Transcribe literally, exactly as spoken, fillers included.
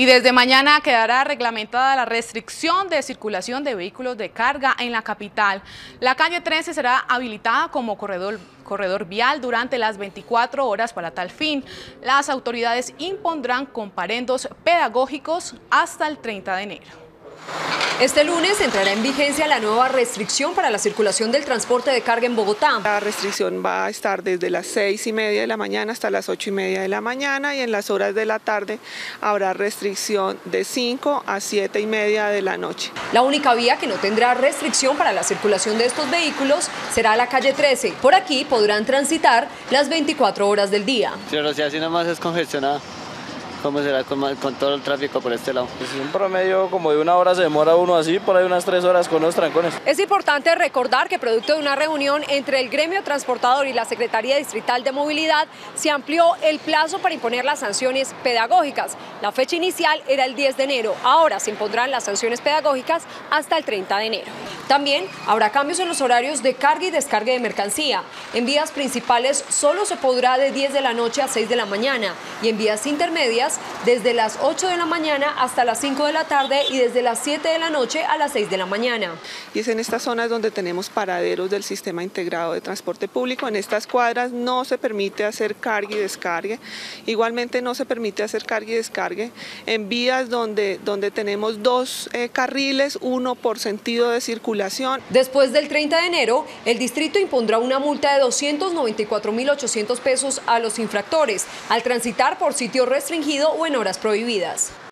Y desde mañana quedará reglamentada la restricción de circulación de vehículos de carga en la capital. La calle trece será habilitada como corredor, corredor vial durante las veinticuatro horas para tal fin. Las autoridades impondrán comparendos pedagógicos hasta el treinta de enero. Este lunes entrará en vigencia la nueva restricción para la circulación del transporte de carga en Bogotá. La restricción va a estar desde las seis y media de la mañana hasta las ocho y media de la mañana, y en las horas de la tarde habrá restricción de cinco a siete y media de la noche. La única vía que no tendrá restricción para la circulación de estos vehículos será la calle trece. Por aquí podrán transitar las veinticuatro horas del día. Pero si así nomás es congestionada, ¿cómo será con, con todo el tráfico por este lado? Pues un promedio como de una hora se demora uno así, por ahí unas tres horas con los trancones. Es importante recordar que producto de una reunión entre el gremio transportador y la Secretaría Distrital de Movilidad se amplió el plazo para imponer las sanciones pedagógicas. La fecha inicial era el diez de enero, ahora se impondrán las sanciones pedagógicas hasta el treinta de enero. También habrá cambios en los horarios de carga y descarga de mercancía. En vías principales solo se podrá de diez de la noche a seis de la mañana y en vías intermedias desde las ocho de la mañana hasta las cinco de la tarde y desde las siete de la noche a las seis de la mañana. Y es en estas zonas donde tenemos paraderos del sistema integrado de transporte público. En estas cuadras no se permite hacer carga y descargue. Igualmente no se permite hacer carga y descargue en vías donde, donde tenemos dos eh, carriles, uno por sentido de circulación. Después del treinta de enero, el distrito impondrá una multa de doscientos noventa y cuatro mil ochocientos pesos a los infractores al transitar por sitio restringido o en horas prohibidas.